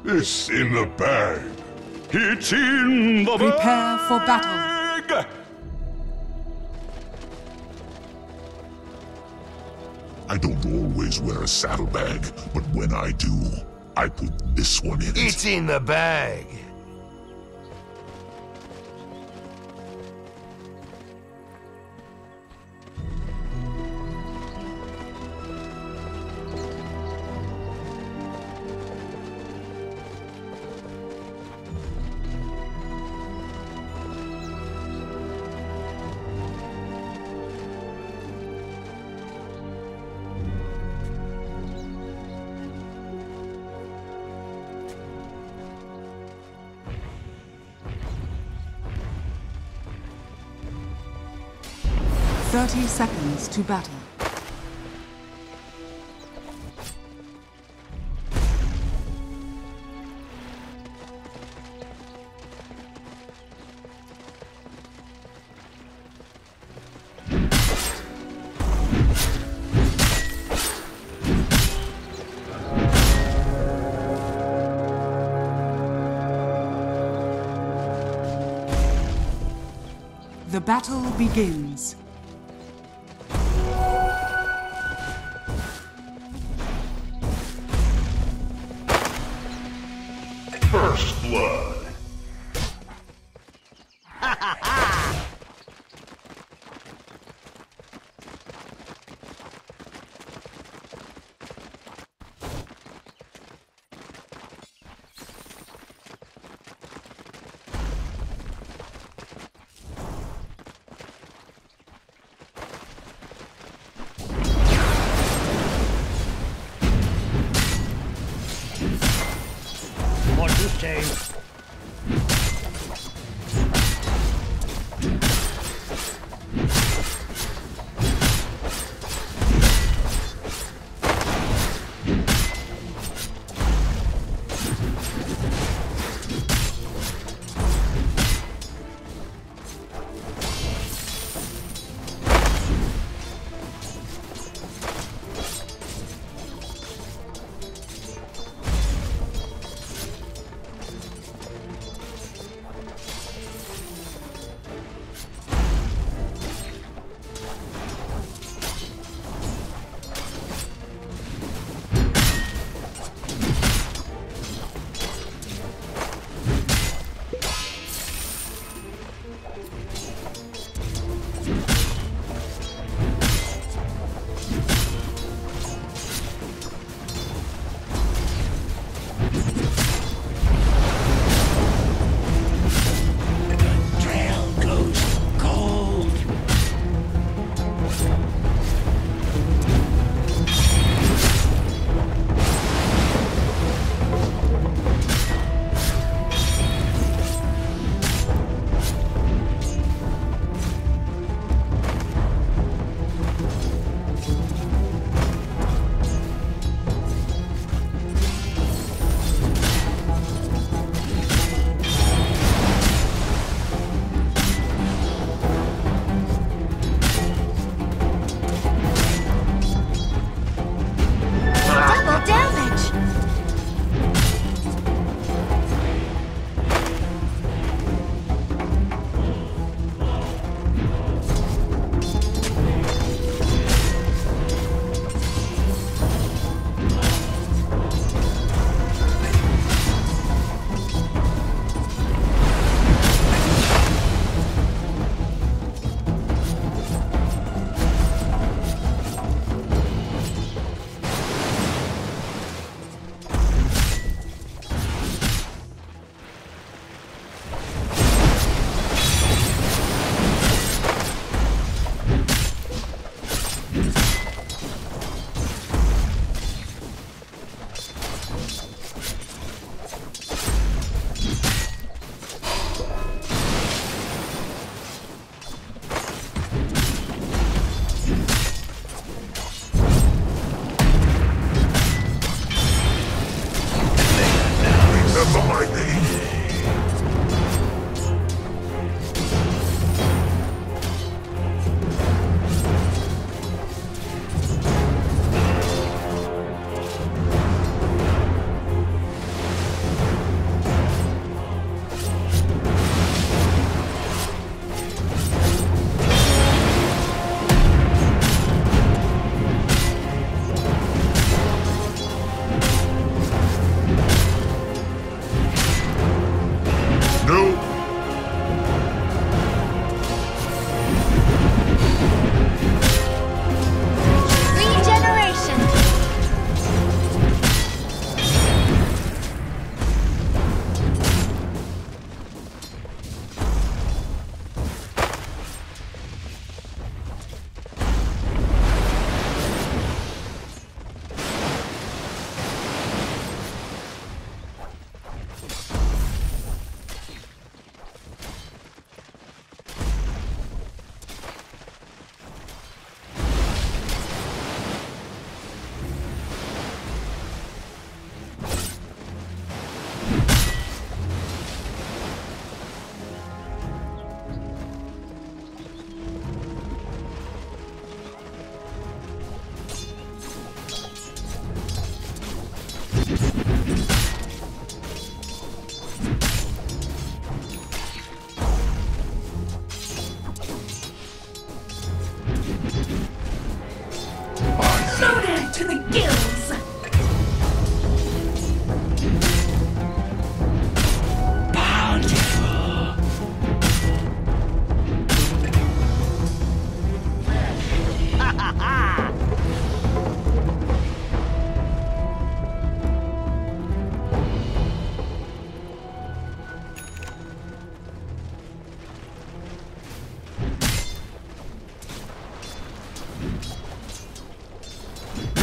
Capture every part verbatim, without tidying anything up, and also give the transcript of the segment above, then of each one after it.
It's in the bag. It's in the bag. Prepare for battle. I don't always wear a saddlebag, but when I do, I put this one in it. It's in the bag. Thirty seconds to battle. The battle begins. First blood.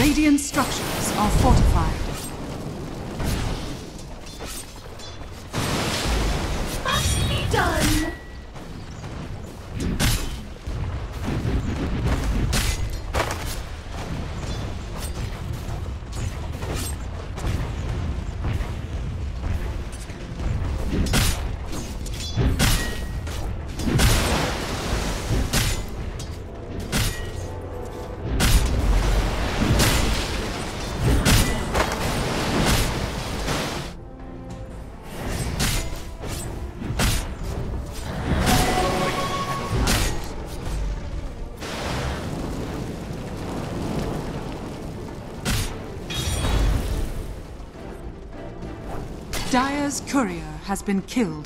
Radiant structures are fortified. Must be done! Dire's courier has been killed.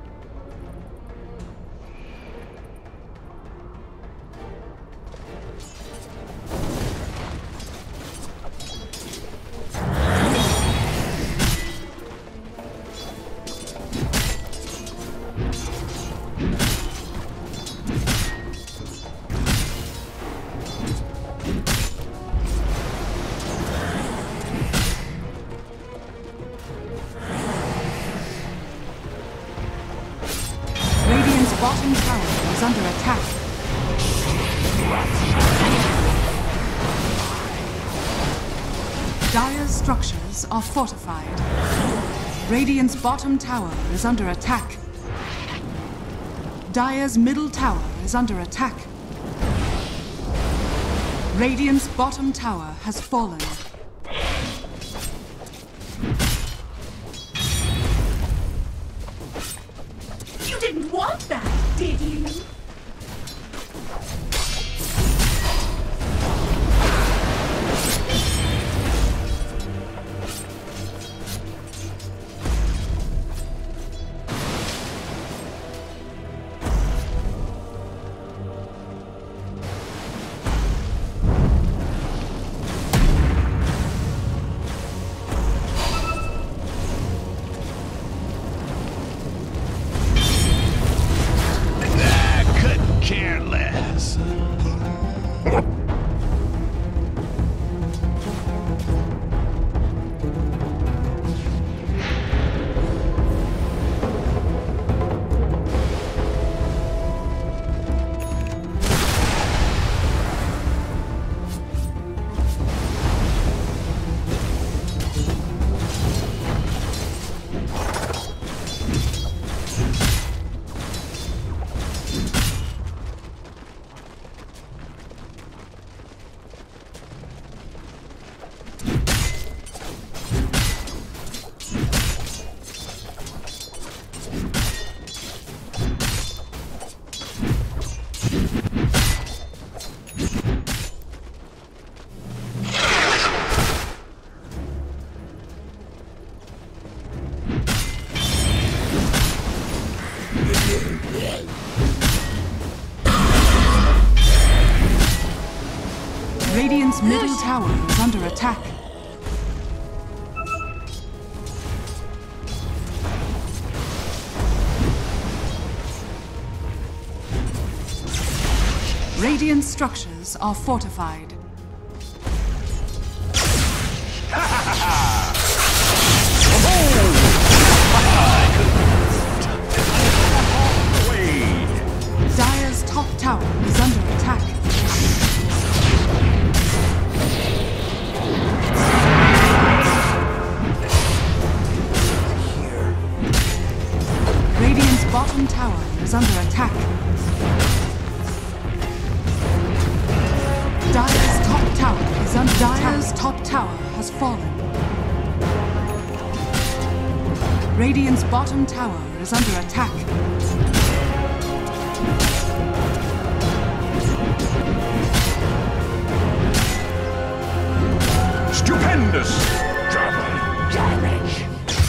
Bottom tower is under attack. Dire's structures are fortified. Radiant's bottom tower is under attack. Dire's middle tower is under attack. Radiant's bottom tower has fallen. Want that, did you? Radiant's middle tower is under attack. Radiant structures are fortified. Dire's top tower is under attack. Radiant's bottom tower is under attack. Dire's top tower is under attack. Dire's top tower has fallen. Radiant's bottom tower is under attack. Stupendous! Double damage!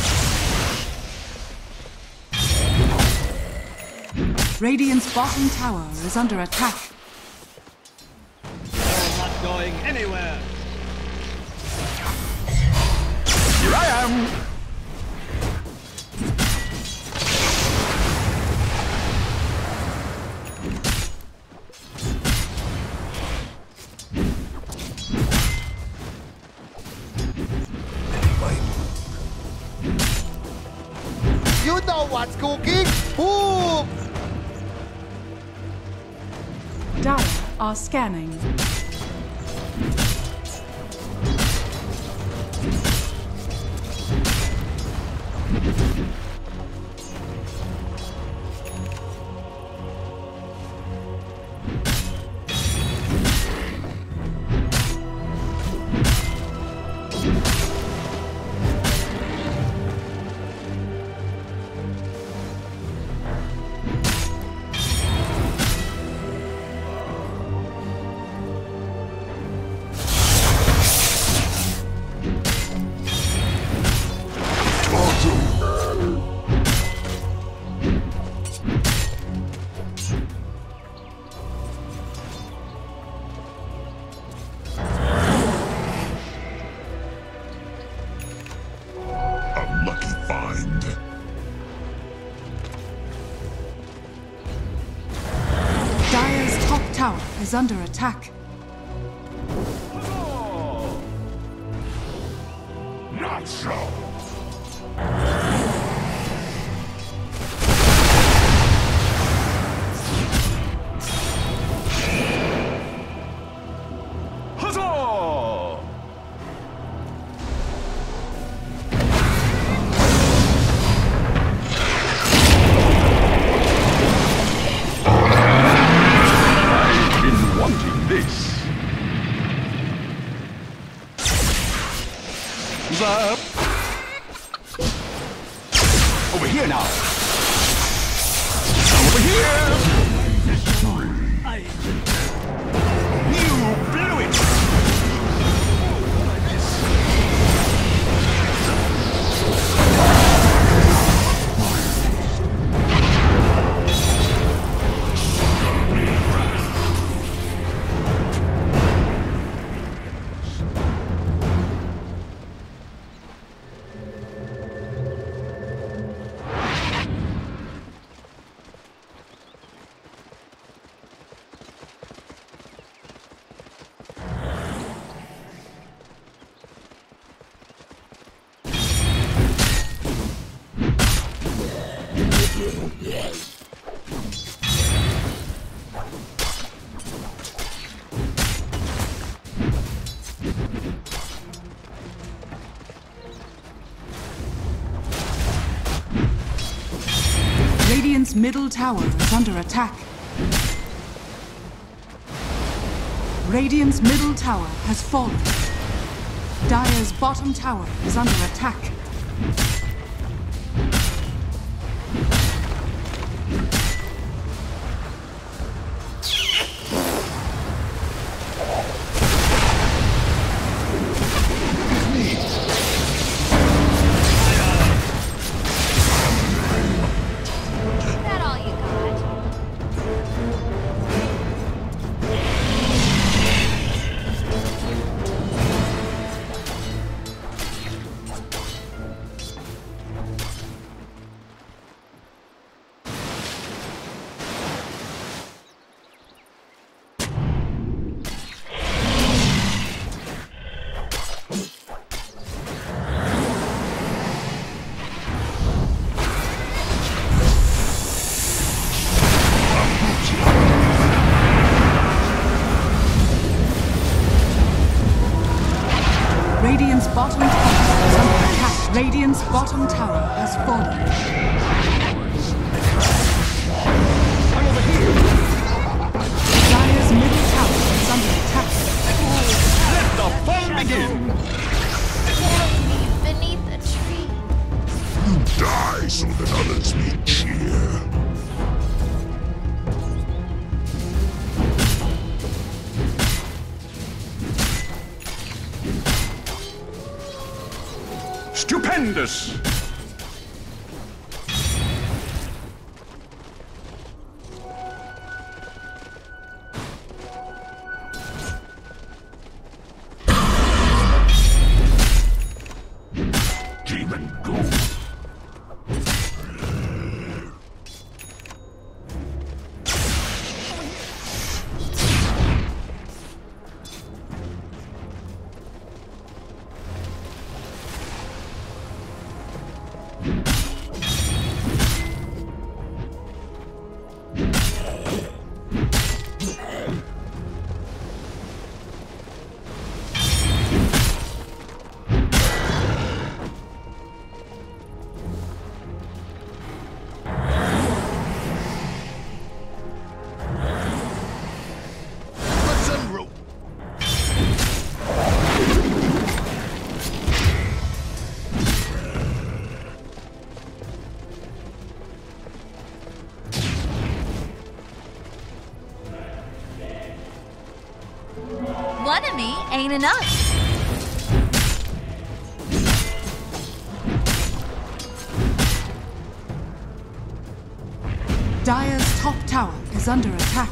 Radiant's bottom tower is under attack. They're not going anywhere! Here I am! What's cooking? Boom! Dire are scanning. Is under attack. Not so. Over here now. Over here. You blew it. Radiant's middle tower is under attack. Radiant's middle tower has fallen. Dire's bottom tower is under attack. Radiant's bottom tower is under attack. Radiant's bottom tower has fallen. I'm over here. Dire's middle tower is under attack. Let the fun begin. Beneath the tree. You die so that others may cheer. Stupendous! Demon go. soon enough. Dire's top tower is under attack.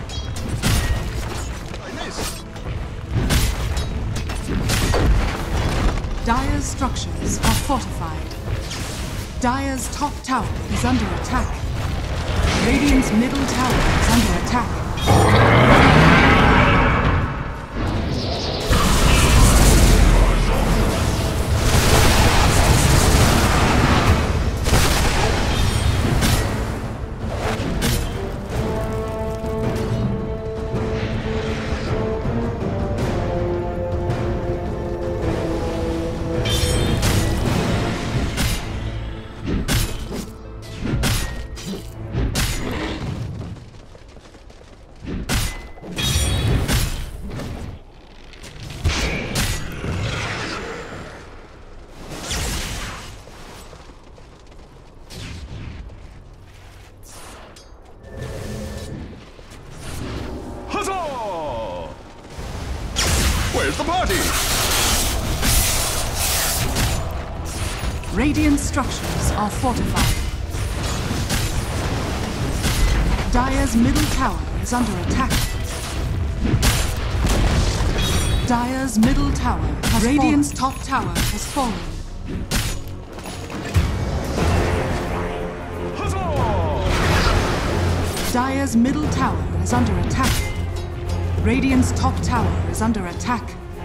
Dire's structures are fortified. Dire's top tower is under attack. Radiant's middle tower is under attack. Where's the party? Radiant structures are fortified. Dire's middle tower is under attack. Dire's middle tower has Radiant's fallen. Top tower has fallen. Huzzah! Dire's middle tower is under attack. Radiant's top tower is under attack.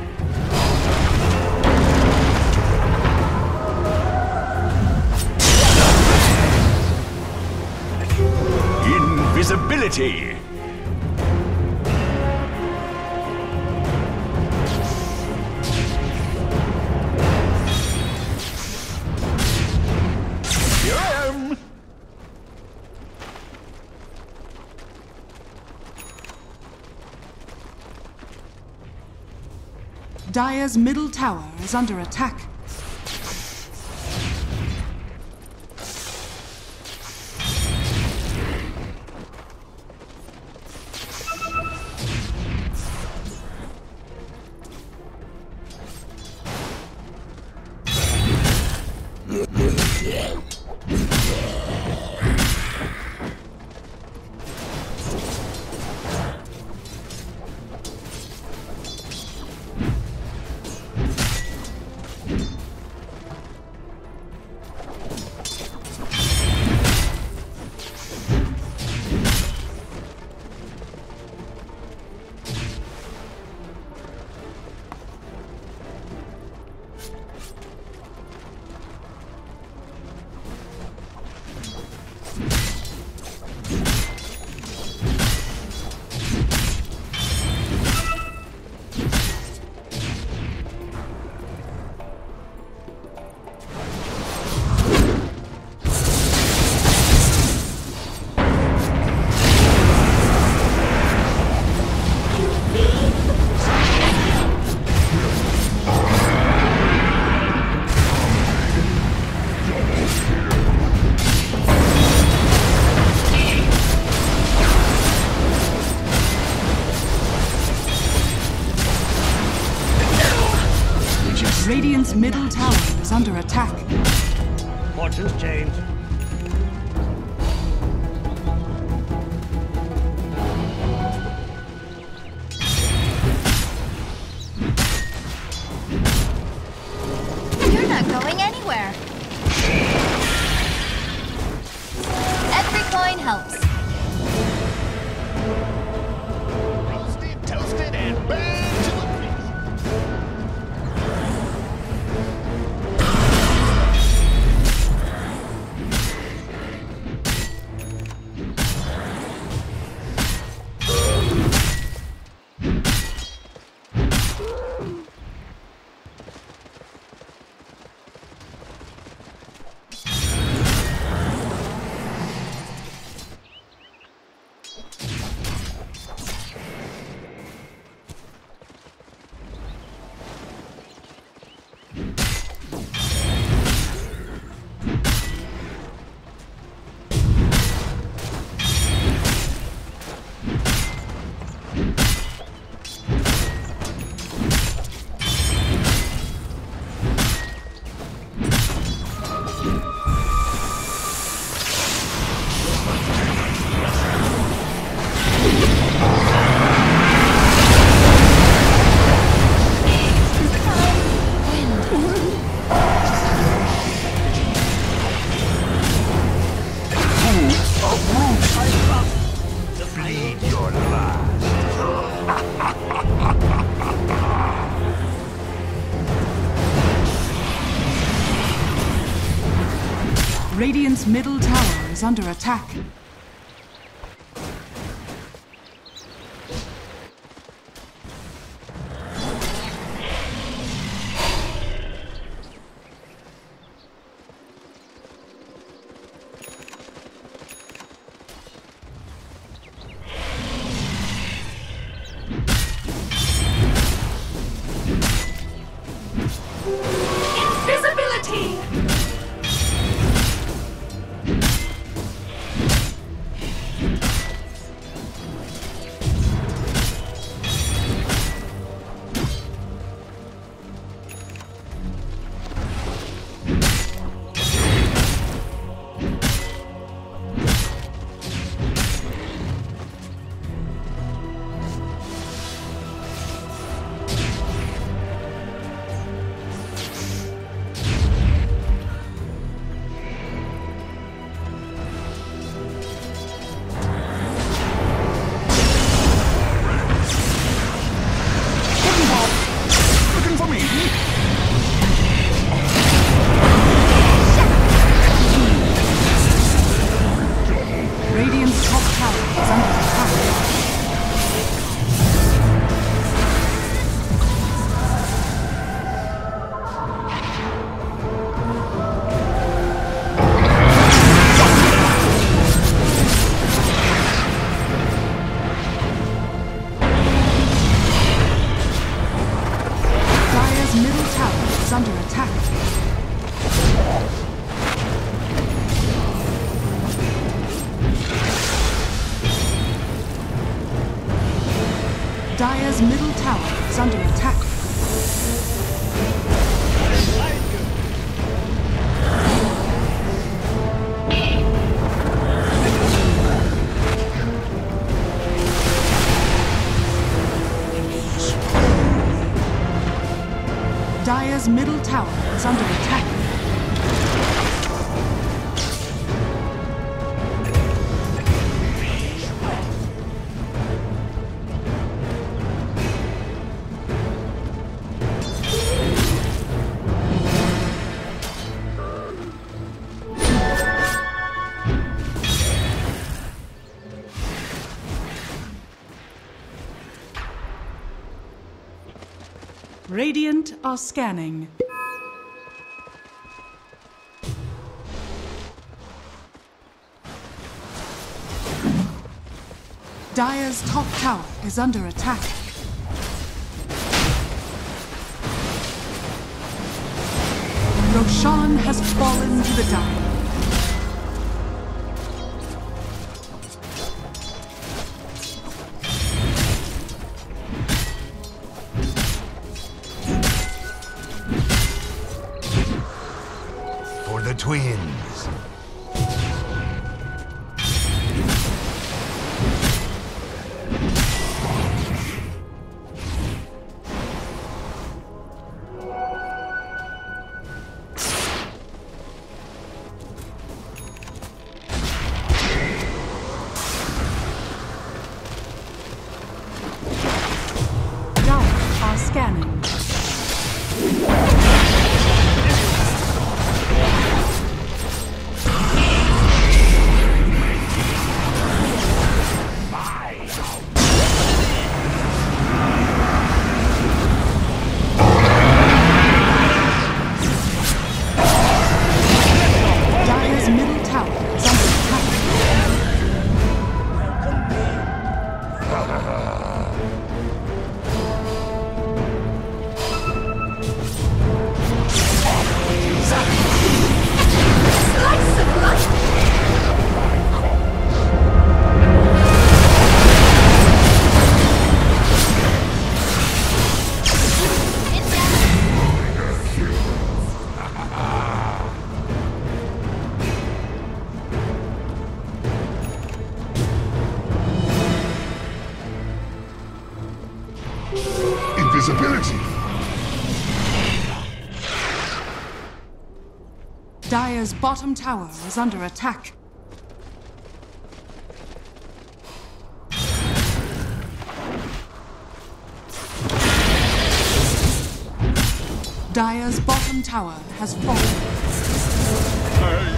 Invisibility! Here I am! Dire's middle tower is under attack. Radiant's middle tower is under attack. Fortune's changed. You're not going anywhere. Every coin helps. Roasted, toasted, and burned to the Radiant's middle tower is under attack. Invisibility! Dire's middle tower is under attack. Dire's middle tower is under attack. Radiant are scanning. Dire's top tower is under attack. Roshan has fallen to the Dire. The twins. Dire are scanning. Dire's bottom tower is under attack. Dire's bottom tower has fallen.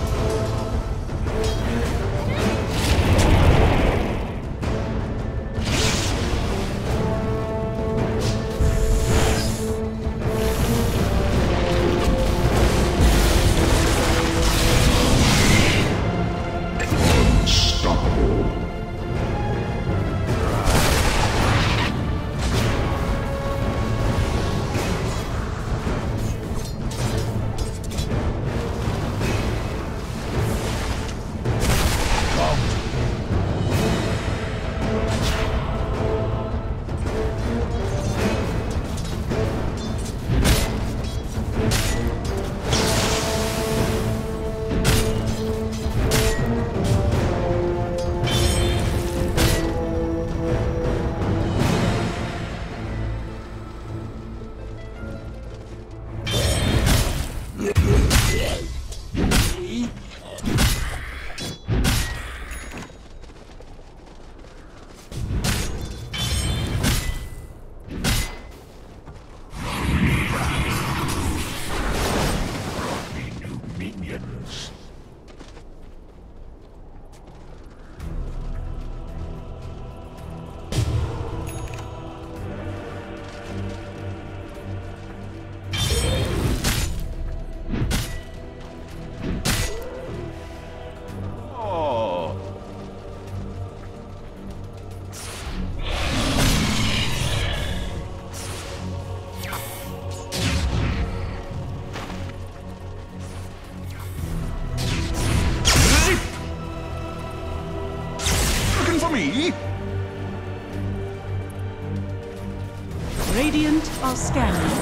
Radiant are scanning.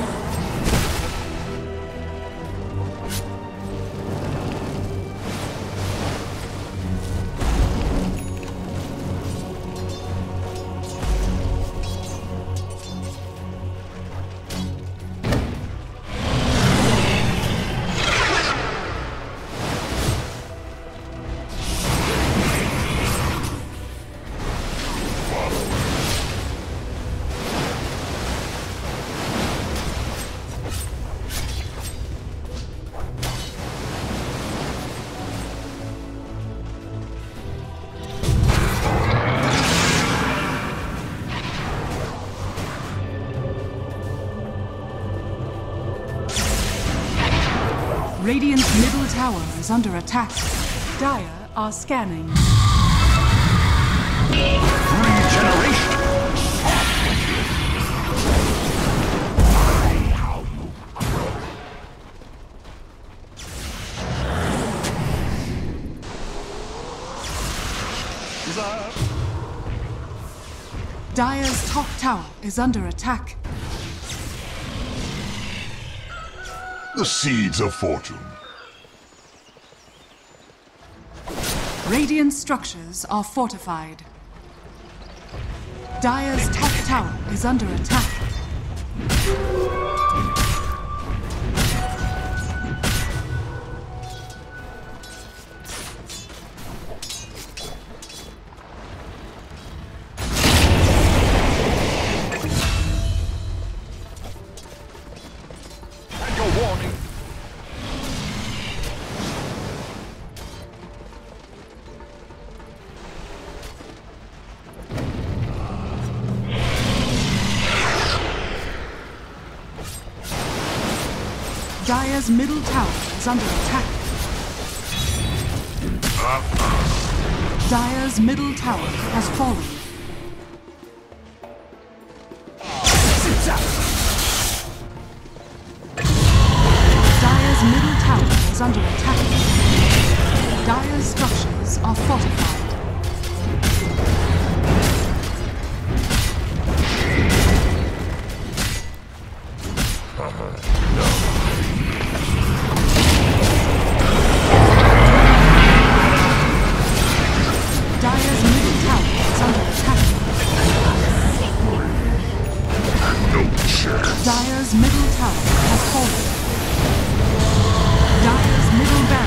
Radiant's middle tower is under attack. Dire are scanning. Regeneration! Dire's top tower is under attack. The seeds of fortune. Radiant structures are fortified. Dire's top tower is under attack. Dire's middle tower is under attack. Dire's middle tower has fallen. Dire's middle tower is under attack. Dire's structures are fortified. Dire's middle tower has fallen. Dire's middle barracks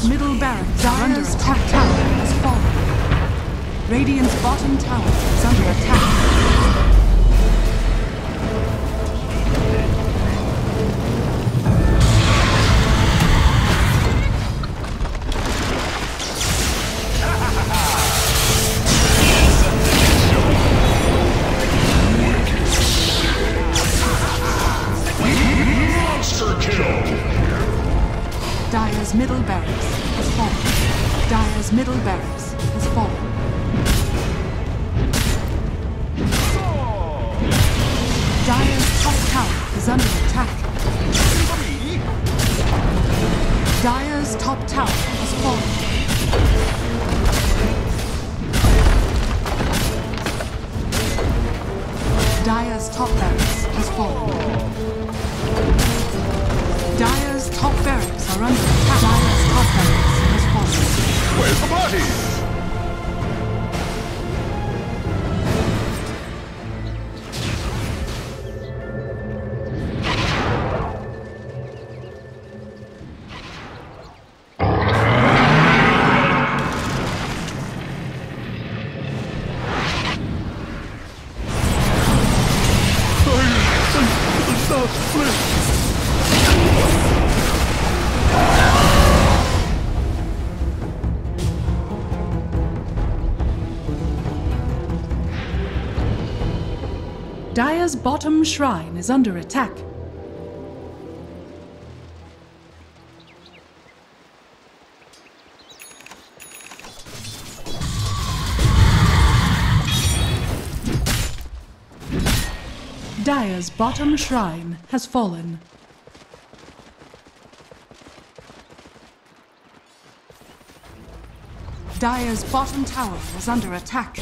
middle barracks are under attack. Top tower has fallen. Radiant's bottom tower is under attack. Dire's middle barracks has fallen. Dire's middle barracks has fallen. Dire's top tower is under attack. Dire's top tower has fallen. Dire's top barracks has fallen. Dire's top barracks are under attack. Dire's top barracks has fallen. Where's the party? Dire's bottom shrine is under attack. Dire's bottom shrine has fallen. Dire's bottom tower is under attack.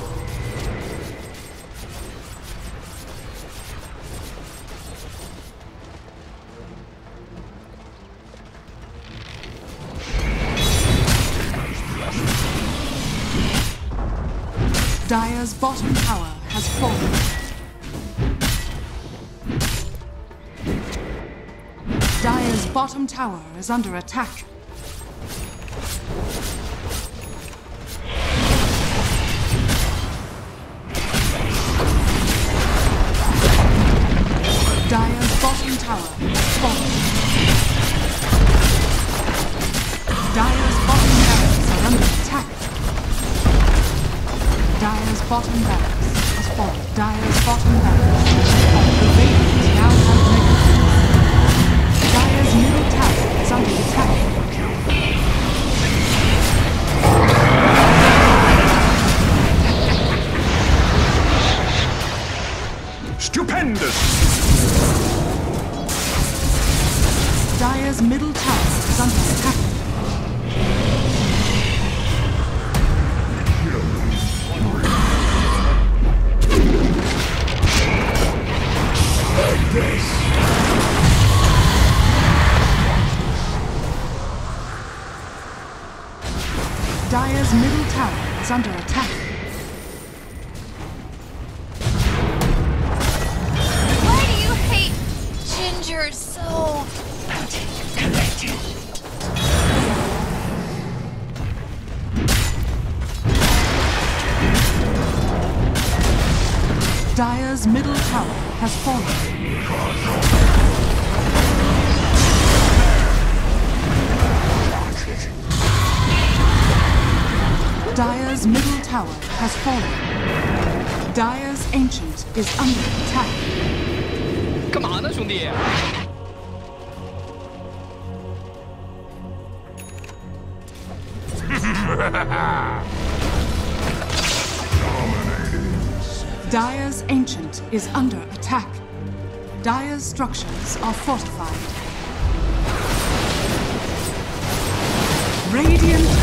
Dire's bottom tower has fallen. Dire's bottom tower is under attack. Dire's bottom tower has fallen. Dire's bottom barracks are under attack. Dire's bottom barracks has fallen. Dire's bottom barracks has fallen. The Radiant now have megaforce. Dire's middle tower is under attack. Stupendous! Dire's middle tower is under attack. Dire's middle tower is under attack. Why do you hate Ginger so? Dire's middle tower has fallen. Dire's middle tower has fallen. Dire's ancient is under attack. 干嘛呢，兄弟？ Dire's ancient is under attack. Dire's structures are fortified. Radiant